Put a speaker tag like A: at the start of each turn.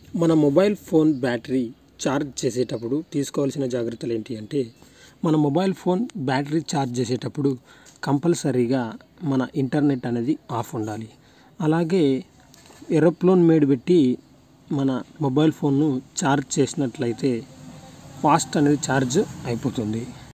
A: మన mobile phone battery charge చేసేటప్పుడు తీసుకోవాల్సిన జాగ్రత్తలు ఏంటి అంటే, మన మొబైల్ ఫోన్ బ్యాటరీ ఛార్జ్ చేసేటప్పుడు కంపల్సరీగా మన ఇంటర్నెట్ అనేది ఆఫ్ ఉండాలి. అలాగే ఏరోప్లేన్ మోడ్ పెట్టి మన మొబైల్ ఫోన్ను ఛార్జ్ చేసినట్లయితే ఫాస్ట్ అనేది ఛార్జ్ అయిపోతుంది.